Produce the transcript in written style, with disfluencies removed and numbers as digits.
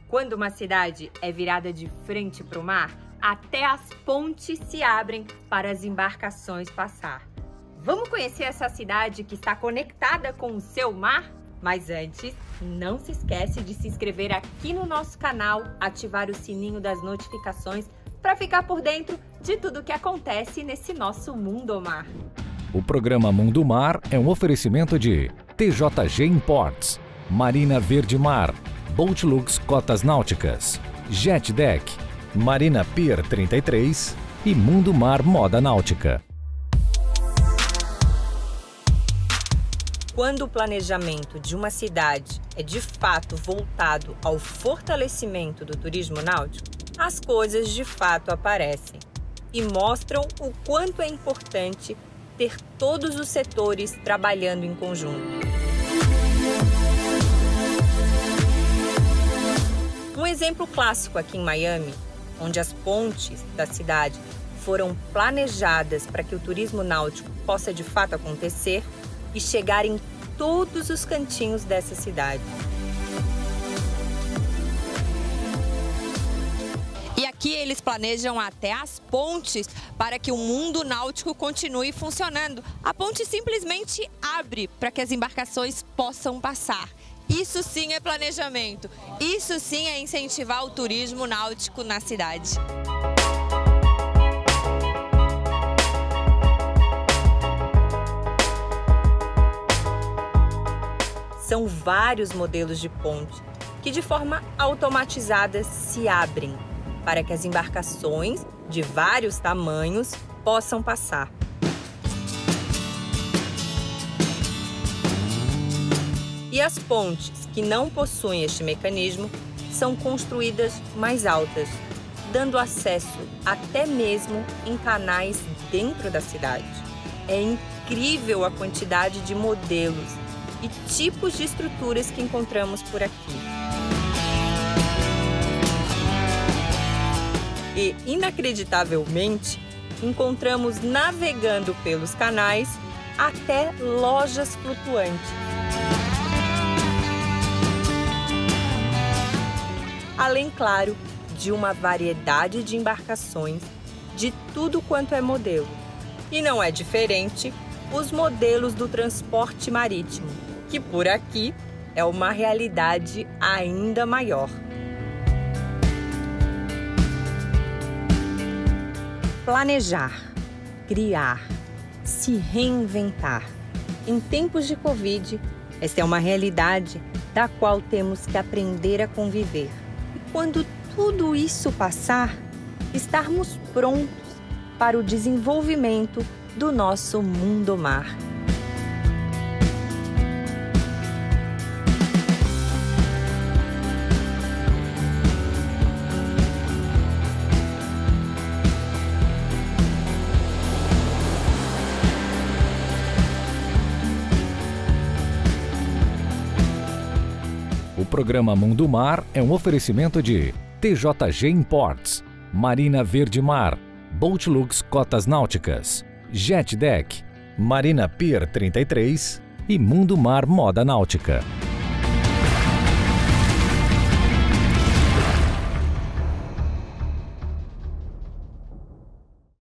Quando uma cidade é virada de frente para o mar, até as pontes se abrem para as embarcações passar. Vamos conhecer essa cidade que está conectada com o seu mar? Mas antes, não se esquece de se inscrever aqui no nosso canal, ativar o sininho das notificações para ficar por dentro de tudo que acontece nesse nosso Mundo Mar. O programa Mundo Mar é um oferecimento de TJG Imports, Marina Verde Mar, Boatlux Cotas Náuticas, JetDeck, Marina Pier 33 e Mundo Mar Moda Náutica. Quando o planejamento de uma cidade é de fato voltado ao fortalecimento do turismo náutico, as coisas de fato aparecem e mostram o quanto é importante ter todos os setores trabalhando em conjunto. Um exemplo clássico aqui em Miami, onde as pontes da cidade foram planejadas para que o turismo náutico possa de fato acontecer e chegar em todos os cantinhos dessa cidade. E aqui eles planejam até as pontes para que o mundo náutico continue funcionando. A ponte simplesmente abre para que as embarcações possam passar. Isso sim é planejamento. Isso sim é incentivar o turismo náutico na cidade. São vários modelos de ponte que de forma automatizada se abrem para que as embarcações de vários tamanhos possam passar. E as pontes que não possuem este mecanismo são construídas mais altas, dando acesso até mesmo em canais dentro da cidade. É incrível a quantidade de modelos e tipos de estruturas que encontramos por aqui. E, inacreditavelmente, encontramos navegando pelos canais até lojas flutuantes. Além, claro, de uma variedade de embarcações de tudo quanto é modelo. E não é diferente os modelos do transporte marítimo, que por aqui é uma realidade ainda maior. Planejar, criar, se reinventar. Em tempos de Covid, essa é uma realidade da qual temos que aprender a conviver. E quando tudo isso passar, estarmos prontos para o desenvolvimento do nosso Mundo Mar. O programa Mundo Mar é um oferecimento de TJG Imports, Marina Verde Mar, Boatlux Cotas Náuticas, JetDeck, Marina Pier 33 e Mundo Mar Moda Náutica.